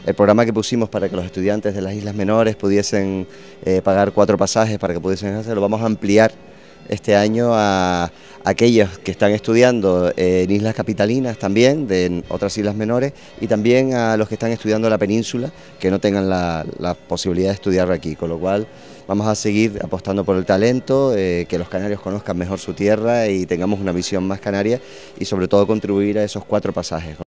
el programa que pusimos para que los estudiantes de las islas menores pudiesen pagar 4 pasajes para que pudiesen hacerlo, vamos a ampliar este año a aquellos que están estudiando en islas capitalinas también, de otras islas menores, y también a los que están estudiando en la península, que no tengan la posibilidad de estudiar aquí, con lo cual vamos a seguir apostando por el talento, que los canarios conozcan mejor su tierra y tengamos una visión más canaria y sobre todo contribuir a esos 4 pasajes.